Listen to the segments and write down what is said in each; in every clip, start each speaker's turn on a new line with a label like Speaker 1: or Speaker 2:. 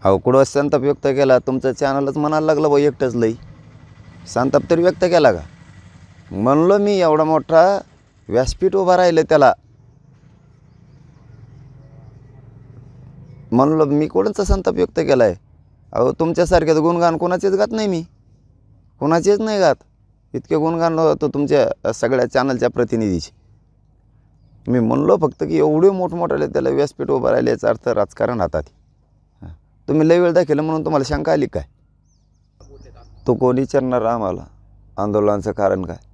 Speaker 1: अहो कुठं संताप व्यक्त केला तुमचं चॅनलच म्हणायला लागलं बा एकटंच लई संताप तरी व्यक्त केला का म्हणलो मी एवढा मोठा व्यासपीठ उभा राहिलं त्याला म्हणलो मी कोणाचा संताप व्यक्त केला आहे अहो तुमच्यासारख्याचं गुणगान कोणाचेच गात नाही मी कोणाचेच नाही गात इतके गुणगान होतो तुमच्या सगळ्या चॅनलच्या प्रतिनिधीचे मी म्हणलो फक्त की एवढे मोठमोठाले त्याला व्यासपीठ उभा राहिले याचा अर्थ राजकारण हातात तुम्ही लई वेळ दाखवलं म्हणून तुम्हाला शंका आली काय तो कोण विचारणार आम्हाला आंदोलनाचं कारण काय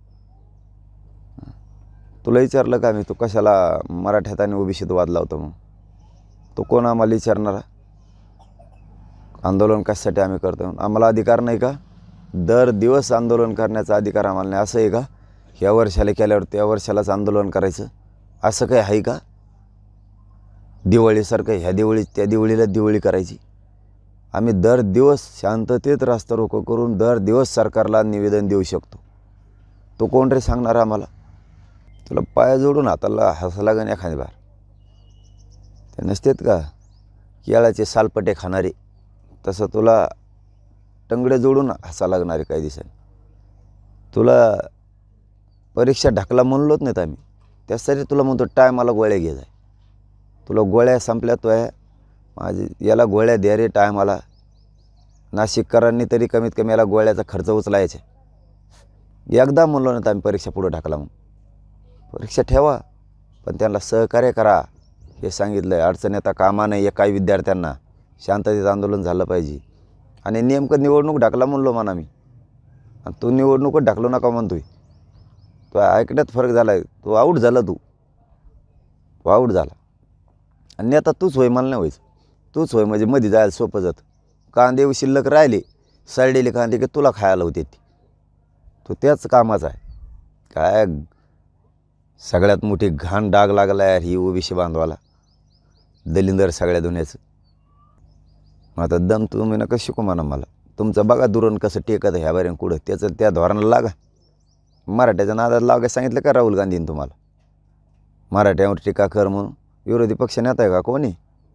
Speaker 1: तुला विचारलं का मी तू कशाला मराठ्यात आणि ओबीसीत वाद लावतो मग तो कोण आम्हाला विचारणारा आंदोलन कशासाठी आम्ही करतो आम्हाला अधिकार नाही का दर दिवस आंदोलन करण्याचा अधिकार आम्हाला नाही असं आहे का ह्या वर्षाला केल्यावर त्या वर्षालाच आंदोलन करायचं असं काही आहे का दिवाळीसारखं ह्या दिवाळी त्या दिवाळीला दिवाळी करायची आम्ही दर दिवस शांततेत रास्ता रोको करून दर दिवस सरकारला निवेदन देऊ शकतो तो कोण रे सांगणार आम्हाला तुला पाय जोडून हाताला हसा लागेल एखादी बार ते नसतेत का केळाचे सालपटे खाणारे तसं तुला टंगडे जोडून हसा लागणारे काही दिवसांनी तुला परीक्षा ढकला म्हणलोच नाहीत आम्ही त्यासाठी तुला म्हणतो टायमाला गोळ्या घे जाय तुला गोळ्या संपल्या तो आहे माझी याला गोळ्या द्या रे टायमाला नाशिककरांनी तरी कमीत कमी याला गोळ्याचा खर्च उचलायचा एकदा म्हणलो नाही तर आम्ही परीक्षा पुढे ढकला मग परीक्षा ठेवा पण त्यांना सहकार्य करा हे सांगितलं आहे अडचण येता कामा नाही काही विद्यार्थ्यांना शांततेत आंदोलन झालं पाहिजे आणि नेमकं निवडणूक ढकला म्हणलो म्हणा मी आणि तू निवडणूकच ढकलू नका म्हणतोय तो ऐकण्यात फरक झाला आहे तू आऊट झाला तू आऊट झाला आणि आता तूच होय मला नाही व्हायचं तूच होय म्हणजे मध्ये जायला सोपं जातं कांदे शिल्लक राहिले सडलेले कांदे की तुला खायला होते ती तो त्याच कामाचा आहे काय सगळ्यात मोठी घाण डाग लागला यार ही ओबीसी बांधवाला दलिंदर सगळ्या दुनियाचं आता दम तुम्ही नका शिकू म्हणा मला तुमचं बघा दुरण कसं टेकत ह्या बऱ्या कुठं त्याचं त्या धोरणाला लागा मराठ्याच्या नादात लागा सांगितलं का राहुल गांधींनी तुम्हाला मराठ्यावर टीका कर म्हणून विरोधी पक्ष नेता आहे का कोणी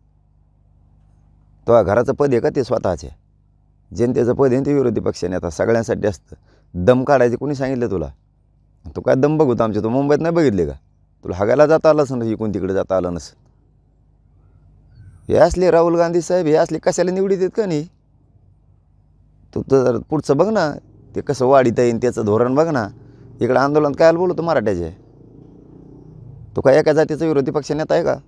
Speaker 1: तो घराचं पद आहे का ते स्वतःचे जनतेचं पद आहे ते विरोधी पक्ष नेता सगळ्यांसाठी असतं दम काढायचे कोणी सांगितलं तुला तू काय दम बघू आमच्या तू मुंबईत नाही बघितले का तुला हागायला जाता आलंच ना इकडून तिकडे जाता आलं नसं हे असले राहुल गांधी साहेब हे असले कशाला निवडीत आहेत का नाही तू तर पुढचं बघ ना ते कसं वाढीत येईन त्याचं धोरण बघ ना इकडं आंदोलन काय बोलतो मराठ्याचे तो काय एका जातीचा विरोधी पक्ष नेता आहे का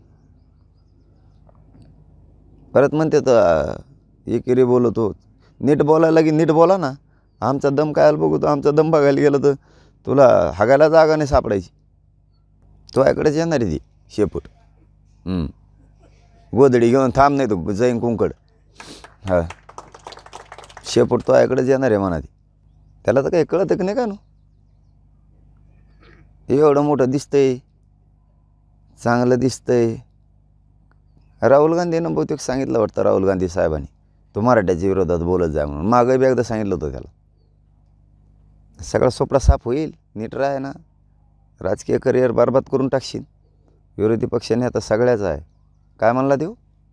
Speaker 1: परत म्हणते तर एकेरी बोलतो नीट बोलायला की नीट बोला ना आमचा दम काय बघू तो आमचा दम बघायला गेलं तर तुला हागायला जागा नाही सापडायची तो याकडेच येणार आहे ती शेपूट गोधडी घेऊन थांब नाही तो जाईन कुंकड हां शेपूट तो याकडेच येणार आहे म्हणा ती त्याला तर काही कळतं की नाही का नो एवढं मोठं दिसतंय चांगलं दिसतंय राहुल गांधीनं बहुतेक सांगितलं वाटतं राहुल गांधी साहेबांनी तो मराठ्याच्या विरोधात बोलत जा म्हणून मागं बी एकदा सांगितलं होतं त्याला सगळा सोपडा साफ होईल नीट राह ना राजकीय करिअर बरबाद करून टाकशील विरोधी पक्षाने आता सगळ्याचा आहे काय म्हणला देऊ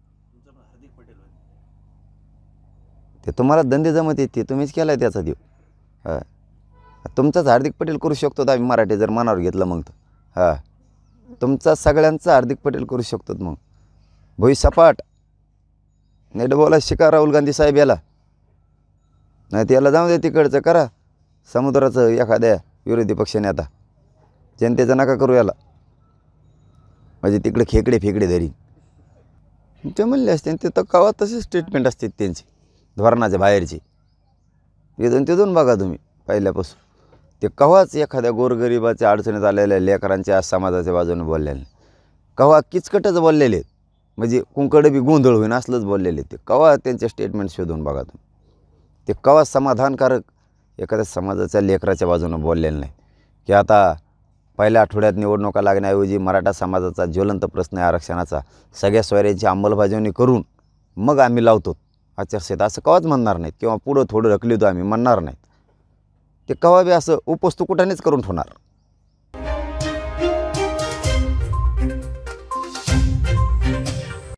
Speaker 1: ते तुम्हाला धंदे जमत येते तुम्हीच केला आहे त्याचा देव हां तुमचाच हार्दिक पटेल करू शकतो आम्ही मराठी जर मनावर घेतलं मग तर हां तुमचा सगळ्यांचा हार्दिक पटेल करू शकतो मग भोई सपाट नीट बोला शिका राहुल गांधी साहेब याला नाही त्याला जाऊ दे तिकडचं करा समुद्राचं एखाद्या विरोधी पक्षाने आता जनतेचा नका करू याला म्हणजे तिकडे खेकडे फेकडे धरी ते म्हणले असते ते तर कवा तसे स्टेटमेंट असते त्यांची धोरणाच्या बाहेरची तिथून बघा तुम्ही पहिल्यापासून ते कवाच एखाद्या गोरगरिबाच्या अडचणीत आलेल्या लेकरांच्या समाजाच्या बाजूने बोललेले कवा किचकटच बोललेले म्हणजे कुंकड बी गोंधळ होईन असलंच बोललेले ते कवा त्यांचे स्टेटमेंट शोधून बघा तुम्ही ते कवा समाधानकारक एखाद्या समाजाच्या लेकराच्या बाजूने बोललेलं नाही की आता पहिल्या आठवड्यात निवडणुका लागण्याऐवजी मराठा समाजाचा ज्वलंत प्रश्न आहे आरक्षणाचा सगळ्या सोयऱ्यांची अंमलबजावणी करून मग आम्ही लावतो आचारसंहिता असं कवाच म्हणणार नाहीत किंवा पुढं थोडं ढकलतो आम्ही म्हणणार नाहीत ते कवा बी असं उपस्तुकुटानेच करून ठेवणार